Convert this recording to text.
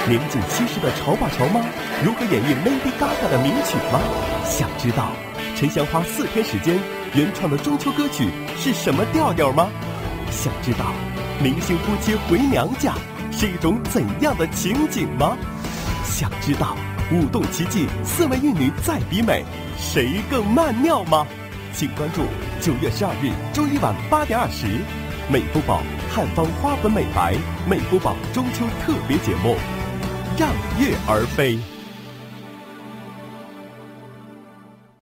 年近70的潮爸潮妈如何演绎 Lady Gaga 的名曲吗？想知道陈祥花4天时间原创的中秋歌曲是什么调调吗？想知道明星夫妻回娘家是一种怎样的情景吗？想知道舞动奇迹4位玉女再比美，谁更曼妙吗？请关注9月12日周一晚8点20，美肤宝汉方花粉美白美肤宝中秋特别节目，让月儿飞。